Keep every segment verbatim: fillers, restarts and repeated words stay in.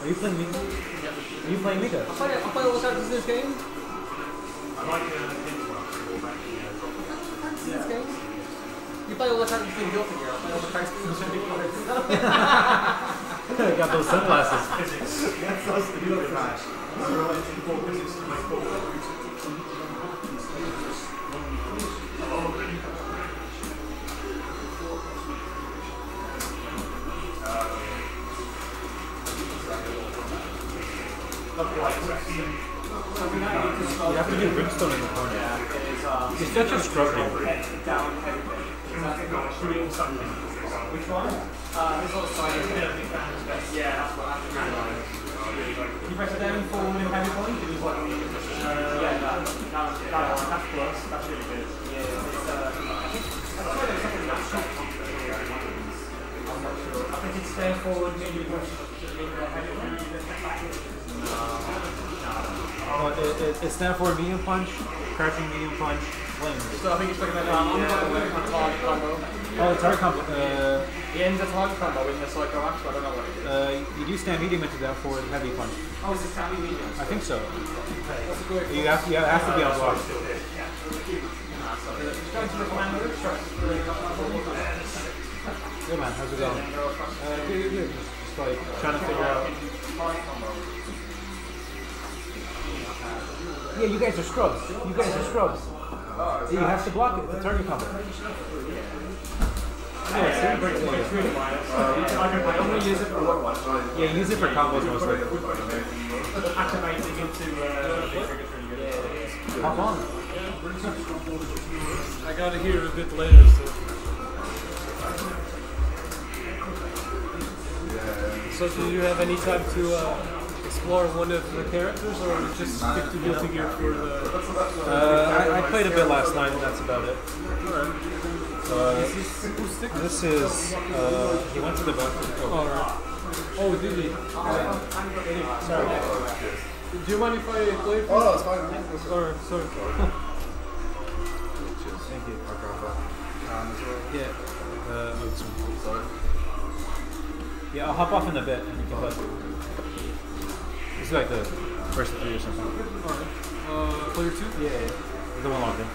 Are you playing Mika? Are you playing Mika? I play, I play all the characters in this game. I like uh, In this game. You play all the characters in your figure. I play all the characters in the Got those sunglasses. That's the good match. You have to do brimstone in the corner. He's such a scrub name. Which one? Uh, this little side. Yeah, that's what happened. You press it down, forward, and heavy point. It was like, uh, yeah, that, that, that one. That's plus. That's really good. Yeah, it's, uh, I think, I tried it something that's short. I'm not sure. I think it's stand forward, maybe push, heavy point, you just back it. Oh, it, it, it's stand for medium punch, crouching medium punch, flames. So I think it's looking at um, I'm going to target combo. Oh, it's hard combo. Uh, He ends a target combo in the psycho axe, I don't know what it is. uh, you do stand medium into down forward heavy punch. Oh, is it standing medium? I think so. That's a good. You have to, you have to be on block. It's going to the commander, sure. Good man, how's it going? Uh, good, good, good. Just, just like trying to figure out. Yeah, you guys are scrubs. You guys are scrubs. Yeah, you have to block it. The target combo. Yeah, see? I'm going to use it for what one? Yeah, use it for combos mostly. Activating into uh, Hop on. I got to hear it a bit later, so. So, do you have any time to uh, explore one of the characters, or just stick to Guilty Gear for the? Uh, I, I played a bit last night, and that's about it. Alright. Uh, Is this acoustic? this is. Uh, he went to the bathroom. Oh. Alright. Oh, did he? Sorry. Do you mind if I play? Oh, no, it's fine. Alright, sorry. Thank you. Yeah. Uh, oh, this one. Yeah, I'll hop off in a bit, and you can play. This is like the first three or something. Alright. Uh, player two? Yeah, yeah. The one logged in.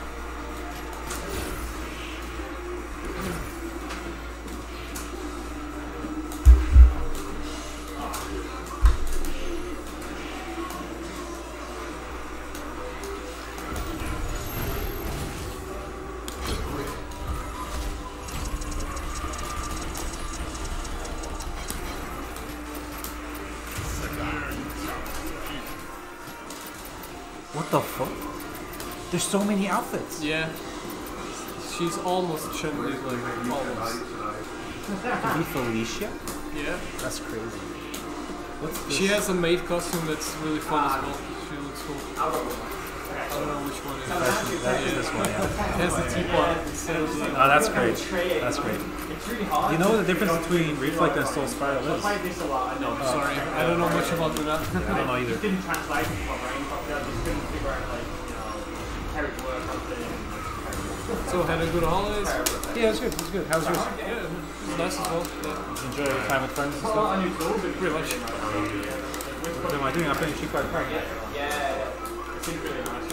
What the fuck? There's so many outfits. Yeah. She's almost Chun-Li, like, almost. To be Felicia? Yeah. That's crazy. What's this? She has a maid costume that's really fun as well. She looks cool. I don't know which one it is. That's, that's Yeah. this one, yeah. It has the teapot instead of the... Oh, that's great. That's great. You know what the difference between Reflect and Soul Spiral is? this a lot, I know. Sorry, I don't know much about that. I don't know either. Didn't translate it for brain, but I just couldn't figure out, like, you know, how it worked or something. So, had a good holidays? Yeah, it's good. It's good. How's yours? Yeah, it was nice as well. Yeah. Enjoy your time with friends and Well, stuff? I knew tools, but Pretty much. What am I doing? I'm playing Sheep Fight Park. yeah, it seems really nice.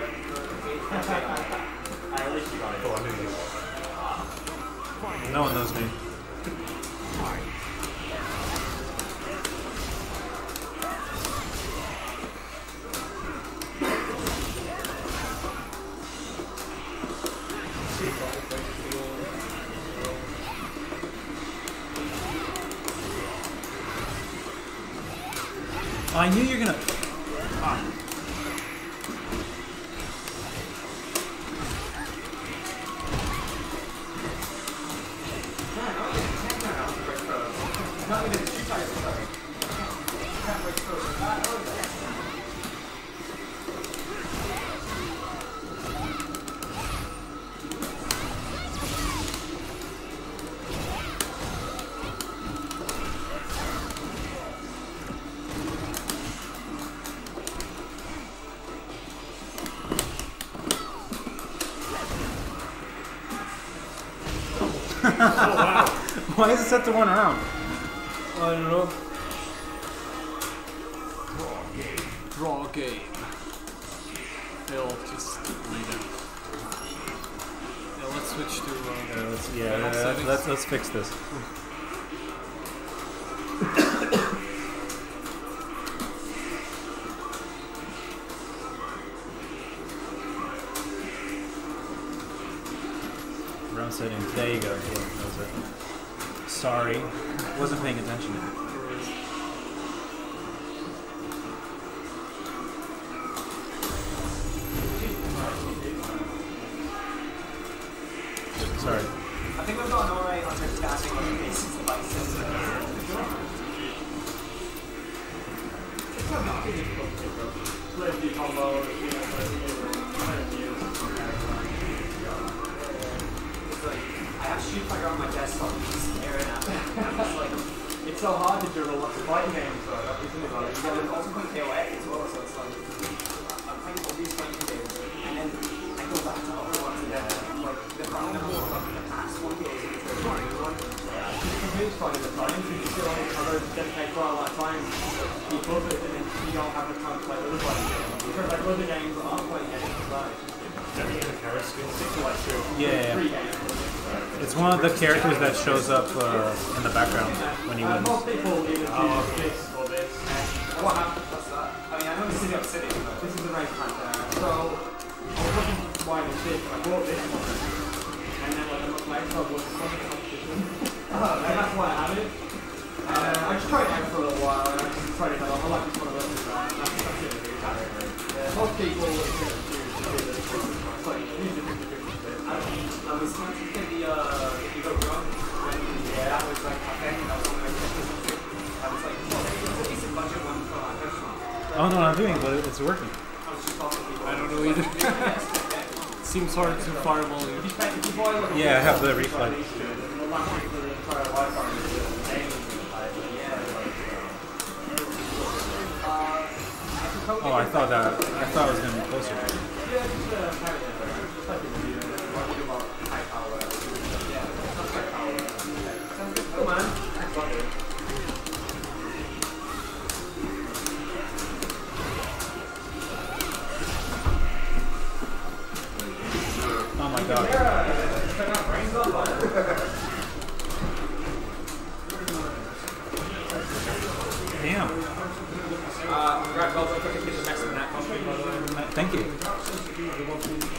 I at least you got it. No one knows me. I knew you were gonna. Ah. Oh, wow. Why is it set to one round? I don't know. Draw game. They'll just read it. Yeah, let's switch to. Uh, Uh, let's, yeah, panel uh, settings. let's let's fix this. Round settings. There you go. Yeah, that was it. Sorry, wasn't paying attention. Sorry. I think we've got an alright understanding of the basic devices. It's not that difficult to do. Play a few combos, you know, play a few, play a few. It's like, I have Street Fighter on my desktop, just staring at it. I'm just like, it's so hard to juggle lots of fighting games, though, that isn't it? Like, you can also play K O X as well, so it's like, I'm playing all these fighting games, and then I go back to other ones, and then, like, the front of more, like, the past one goes into the new one. It's finding the time, because you still have other dedicate quite a lot of time to keep up with it, and then you don't have the time to play other fighting games. Because, like, other games that aren't playing games as well. Yeah, it's one of the characters that shows up uh, in the background when he wins. Most people either choose this or this. And what happens? What's that? I mean, I know this is Up City, but this is the race panther. So I was looking why this is. I bought this one, and then when I looked later, I bought this one in the competition. And that's why I have it. Uh, I just tried it out for a little while, and I just tried it out. I like this one a lot. That's that's it. Yeah, most people choose to do this. It's like usually fifty fifty. I was trying to get the uh, you go wrong when yeah, that was like I think that was something like fifty. I was like, well, it's a decent budget one for my restaurant. Oh no, I'm doing it, but it's working. I was just talking to people. I don't know either. Seems hard to fireball you. Yeah, I have the reflex. Oh, I thought that I thought it was gonna be closer. Come on. Oh my god. Damn. Uh, congratulations, I think it's the best in that costume, by the way. Thank you.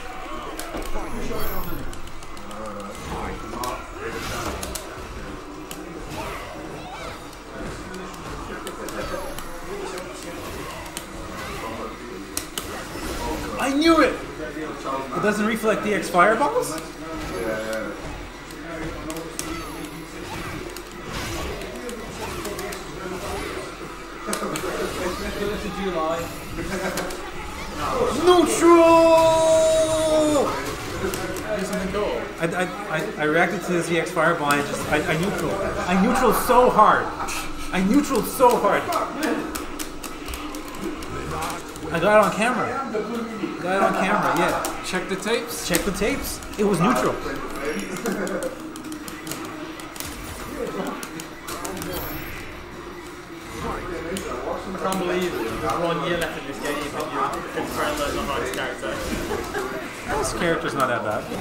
I knew it! It doesn't reflect D X fireballs? Neutral! I, I, I, I reacted to the Z X Fireball and just, I, I neutral. I neutral so hard. I neutral so hard. I got it on camera. Got it on camera, yeah. Check the tapes. Check the tapes. It was neutral. I can't believe there's one year left in this game and you can friend learn the hardest character. This character's not that bad.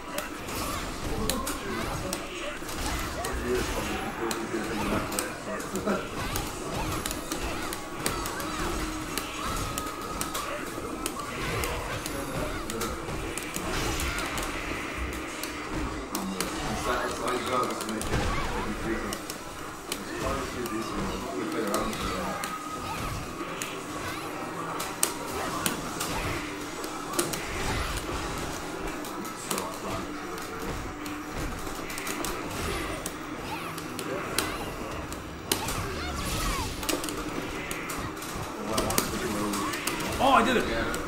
Oh, I did it!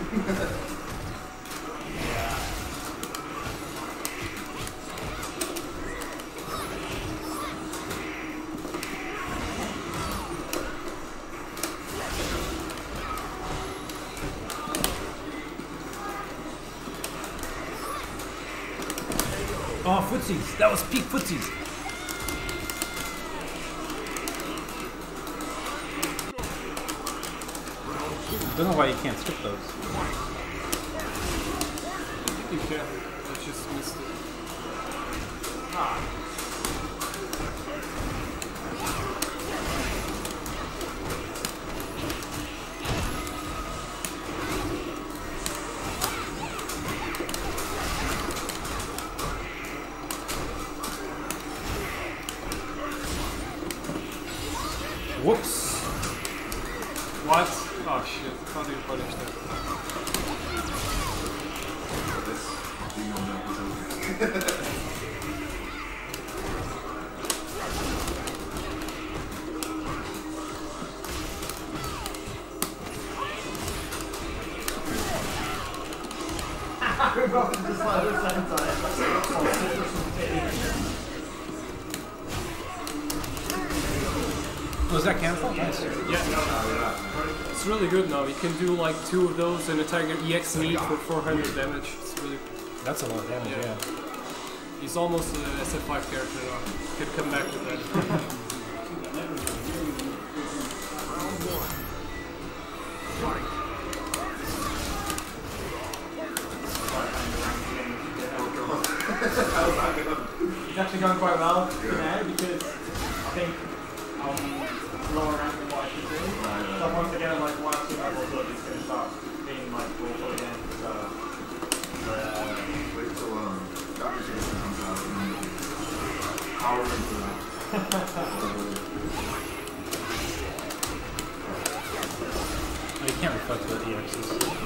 Oh, footsies! That was peak footsies! don't know why you can't skip those. You can. I just missed it. Ah. Whoops. What? Oh shit, how do you punish that? We're both just like at the same time. Was that cancelled? Nice. Yeah. It's really good now. You can do like two of those and attack your E X meat for four hundred damage. It's really. That's a lot of damage, Yeah. yeah. He's almost an S F five character now. Could come back with that. It's actually going quite well now because I think I'm lower rank than what I should be. So once again, I'm like one or two levels up, it's going to start being like awful again. So, Uh, wait till um, Doctor Jason comes out and then power into that. Oh, you can't reflect the E Xs.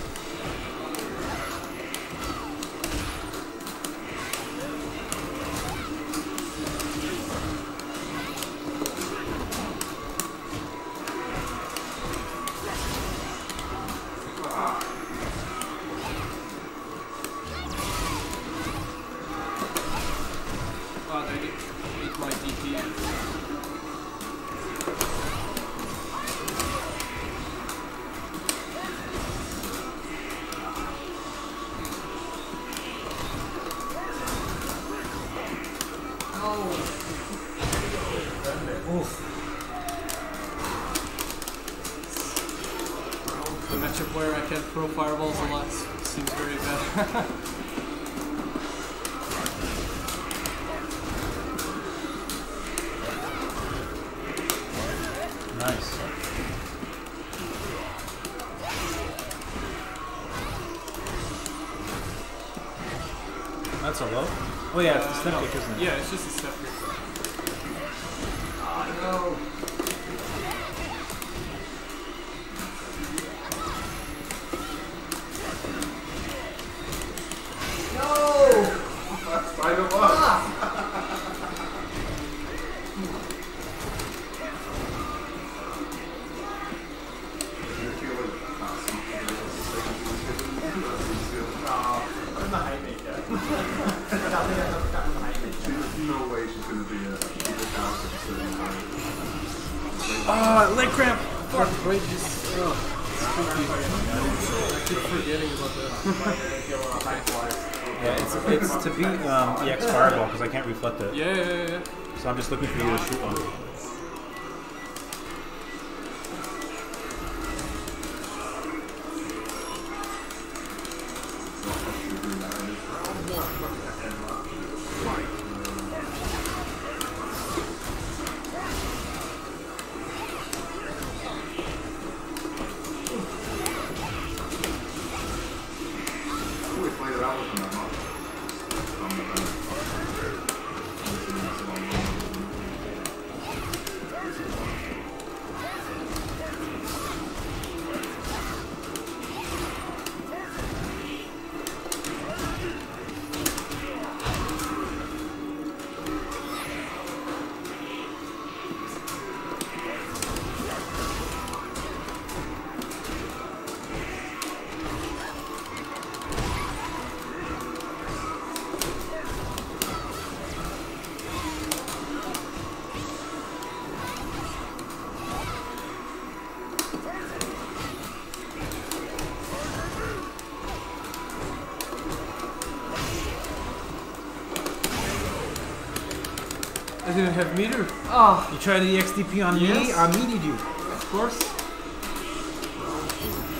Oh, they ate my D P. The matchup where I can throw fireballs a lot seems very bad. Nice. That's a low? Oh yeah, it's the Uh, step no. kick, isn't it? Yeah, it's just a step kick. oh no. That's five of us. I'm not Haymaker. I think I'm not the Haymaker. There's no way she's gonna be a people counter sitting there. Ah, leg cramp! Fuck, wait, just. Oh, spooky. I keep forgetting about that. Yeah, it's, it's to beat um, E X Fireball because I can't reflect it. Yeah, yeah, yeah, yeah. So I'm just looking for you to shoot one. We played it out with them that much. Um, I didn't have meter. Ah, You tried the E X D P on me? Yes. I meted you. of course.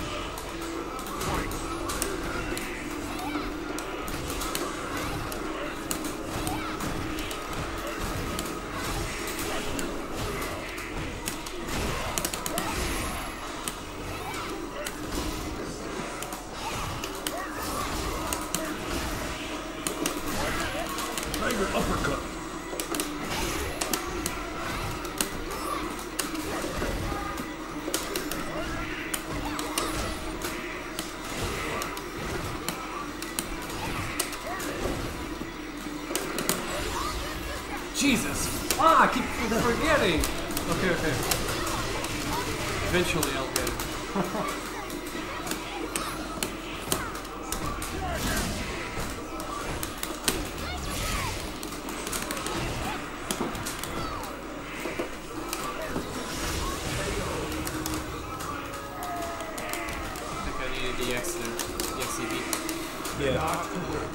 keep forgetting. Okay, okay. Eventually I'll get it. I think I needed the X there. The X C B. Yeah.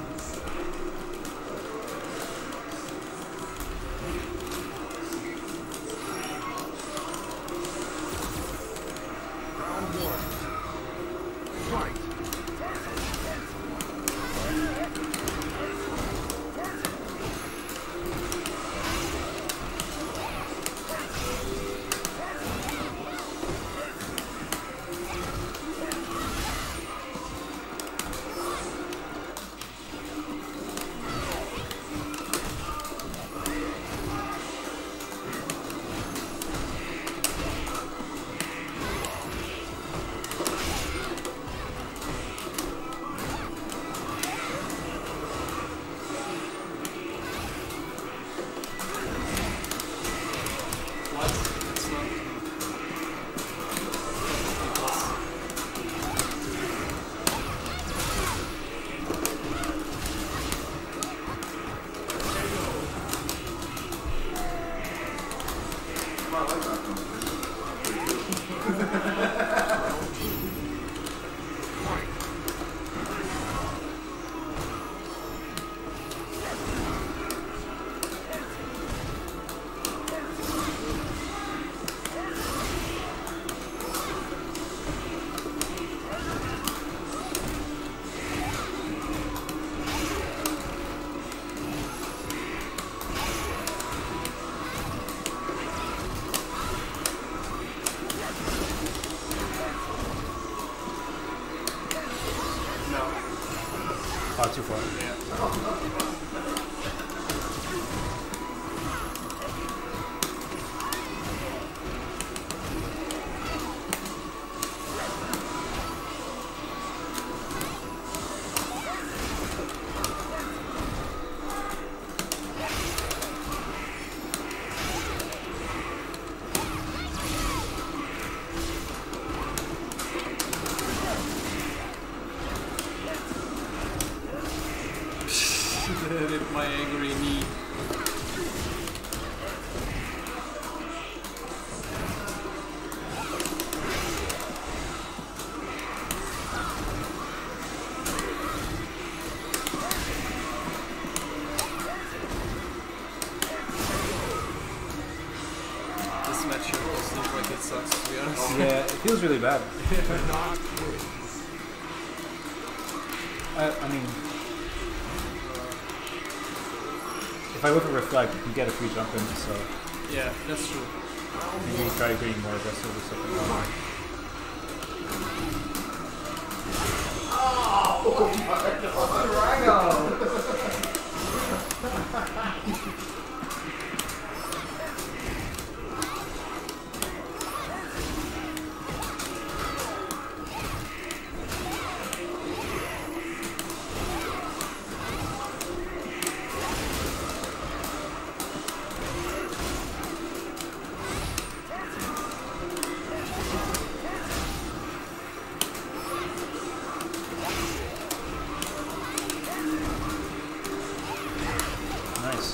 Oh, too far. With my angry knee. This matchup seems like it sucks, to be honest. Yeah, it feels really bad. I, I mean, if I look at Reflect, you can get a free jump in, so Yeah, that's true. maybe try being more aggressive the second round. Nice.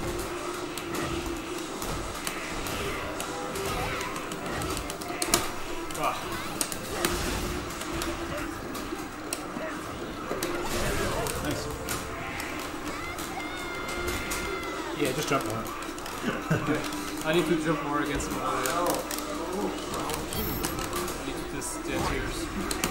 Ah. Nice. Yeah, just jump more. I need to jump more against him. I need to just dead tears.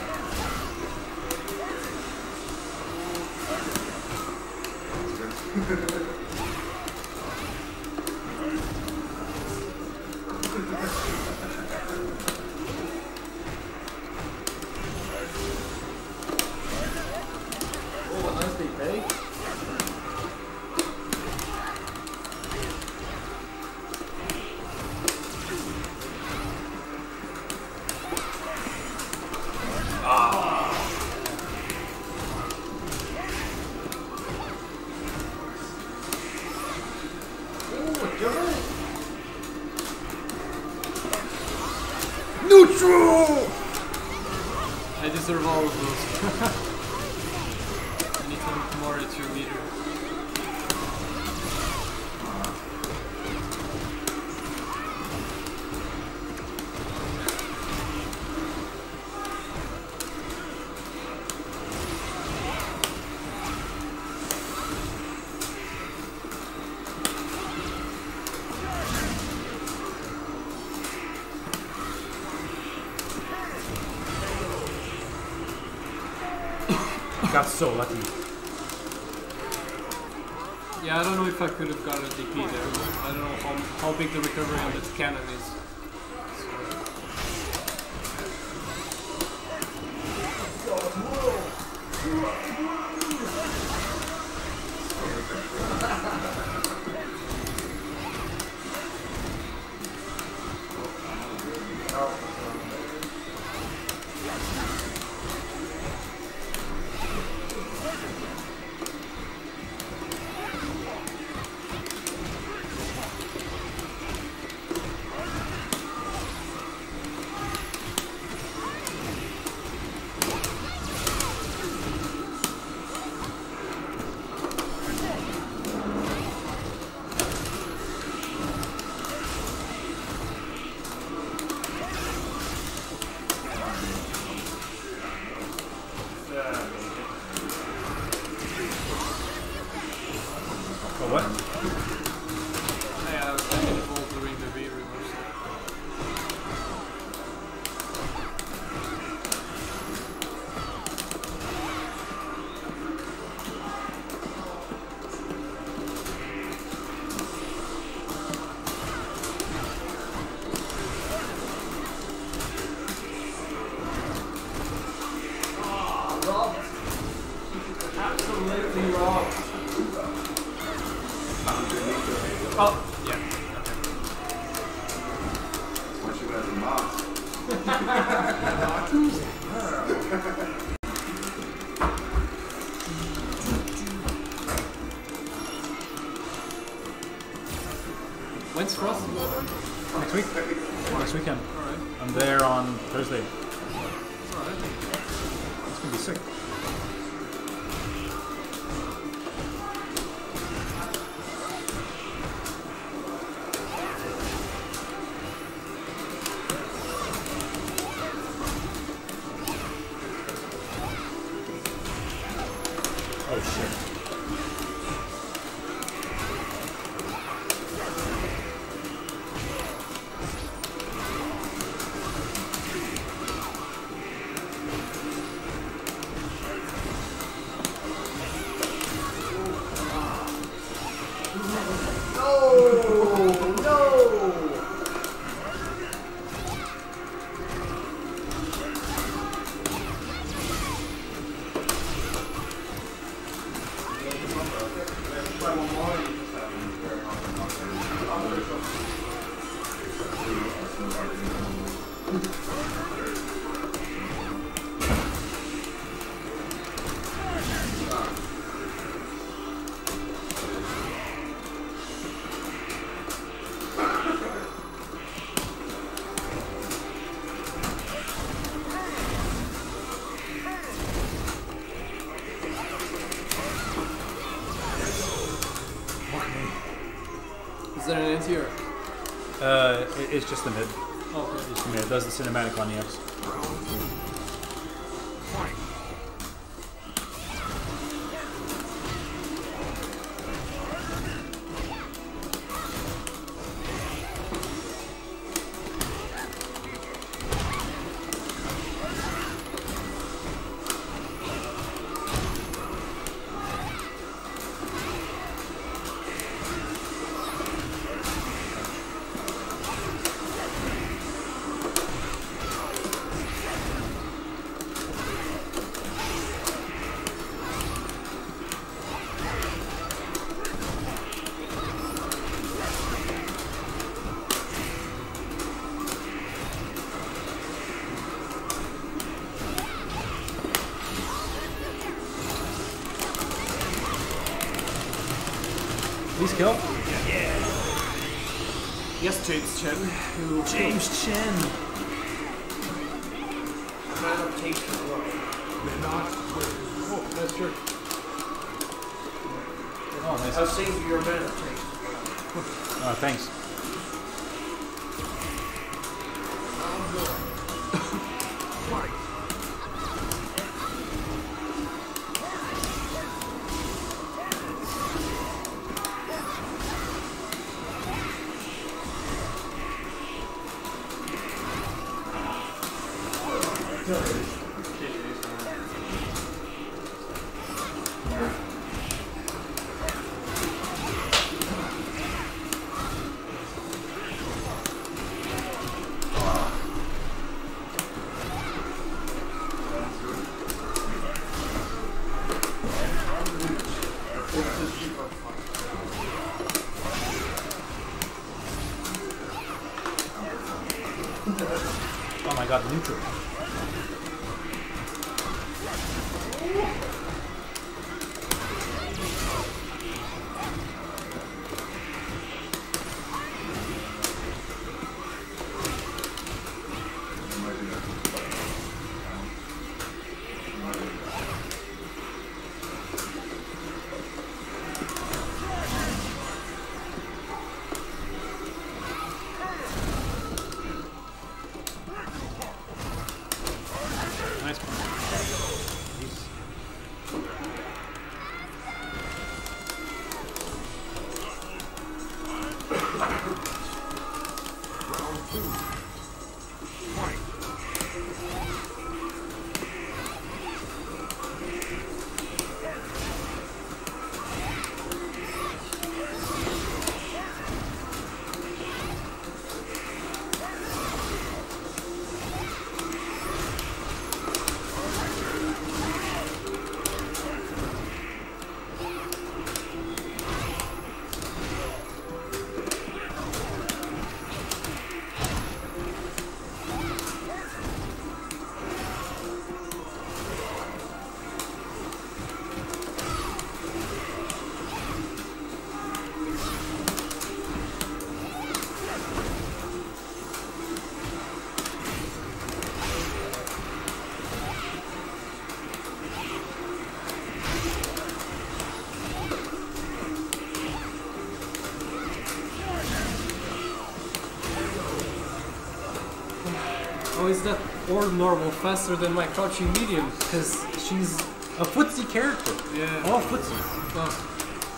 Oh, nice they pay. neutral! I deserve all of those. Anytime tomorrow it's your leader. Got so lucky. Yeah, I don't know if I could have gotten a D P there. I don't know how, how big the recovery on this cannon is. Oh, what? Yeah, I was thinking involved during the V reversal. Absolutely wrong. Oh, yeah. Once you have a mouse. When's Frost? Next week? Next weekend. Alright. I'm there on Thursday. Alright. It's gonna be sick. Oh shit. Is there an anti-air? Uh, it, it's just the mid. Oh, okay. Just the mid. It does the cinematic on the X. Please kill. Yes, James Chen. Who James Chen. takes to grow. Oh, that's true. Oh, nice. I'll save you your mana takes. Oh, thanks. Oh my god, neutral. Nice one. Oh, is that or normal faster than my crouching medium? Because she's a footsie character. Yeah. All footsies. Oh.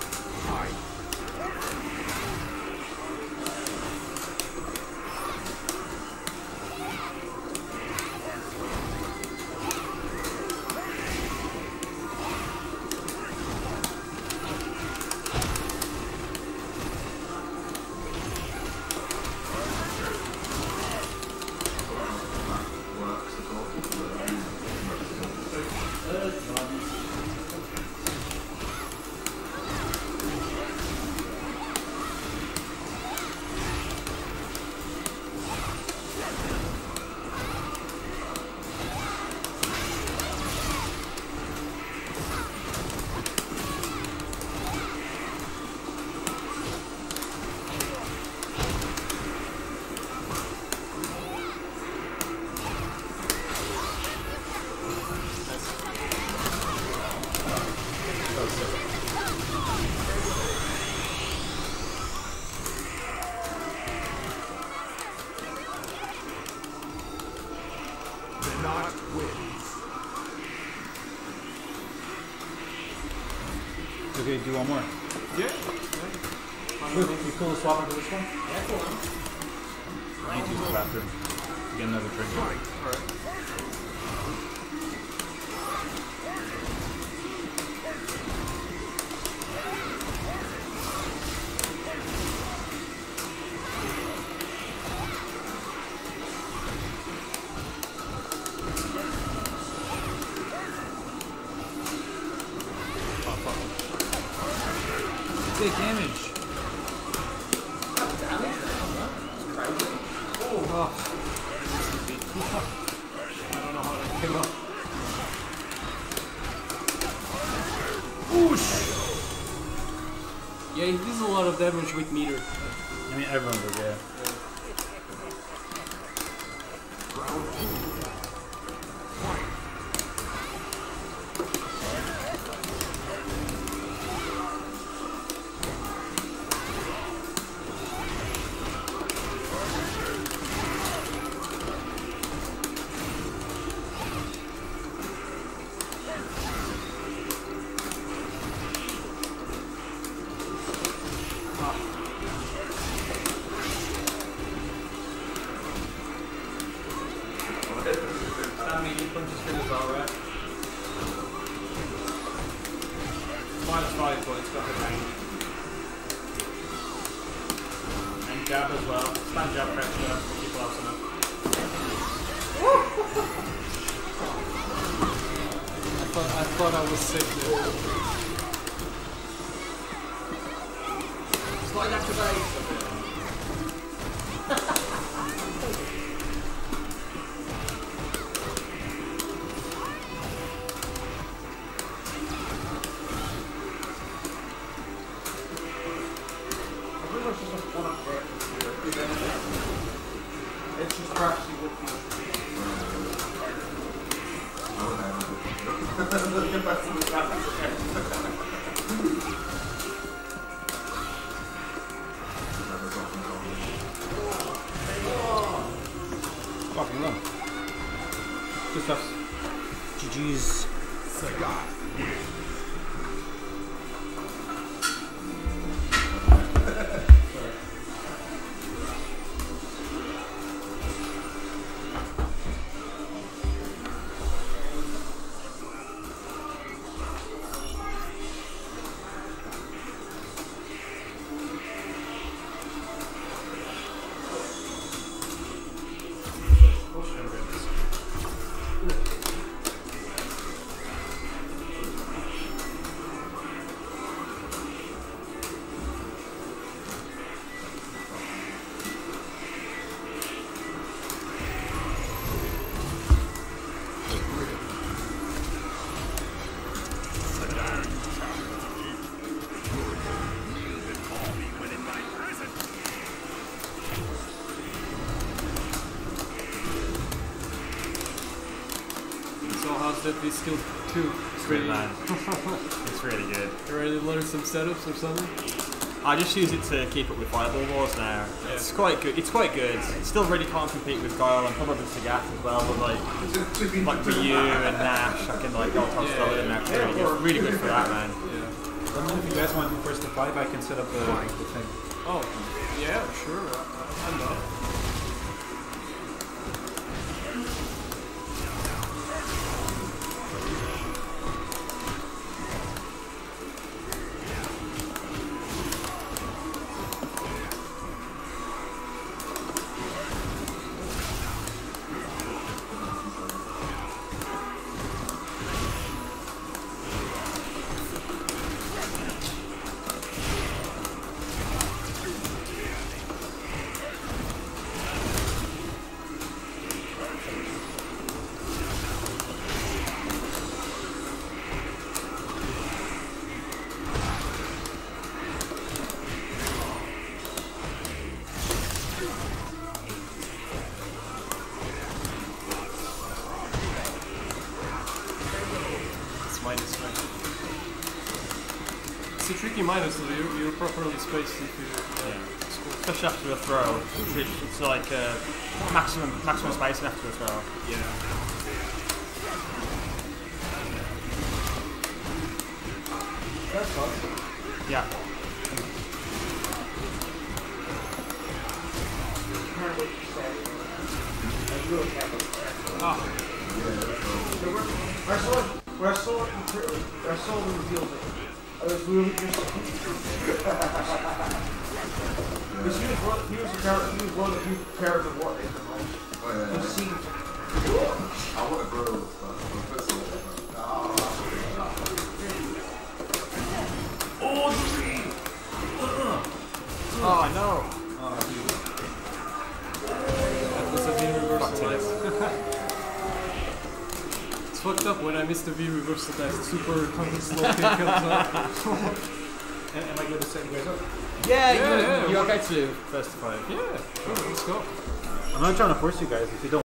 Okay, do one more. Yeah. Quick, you cool to swap into this one? Yeah, go on. I need to go after get another drink. Alright. Take damage. Oh. I don't know how that came up. Whoosh! Yeah, he does a lot of damage with meter. I mean, everyone does, yeah. Fight. punches for the Valrak. Minus five, but it's got the range. And jab as well. Stand jab pressure. Keep close enough. I thought I thought I was sick there. Slide activate. It's just practically with you. Get back to the Fucking low. Good stuff. G G's. So how's that be skill two? It's good, man. It's really good. You ready to learn some setups or something? I just use it to keep up with Fireball Wars now. Yeah. It's quite good. It's quite good. It still really can't compete with Guile and probably Sagat as well, but like, like for you and Nash, I can like go on top Yeah, of yeah. it and that's really good. Really good for that, man. Yeah. Let me know if you guys want to do first to five. I can set up the, the thing. Oh, yeah, sure. I, I know. Minus one. It's a tricky minus, though. You're, you're properly spaced if you uh, score. Especially after a throw, it's, it's like uh, maximum maximum spacing after a throw. Yeah. That's fun. Yeah. Ah, I saw it, when I saw it, I saw the reveal of it. I was really just. Because he was one, he was the character, he was one of the few characters what they the most. Oh yeah. It seemed. I want to grow stuff. Oh, I know. that was a V reversal dice. It's fucked up when I miss the V reversal dice. The super slow kick comes up. And am I good to set you guys up? Yeah, Yeah, you, yeah. you're okay to do first to five. Yeah, sure, let's go. I'm not trying to force you guys. If you don't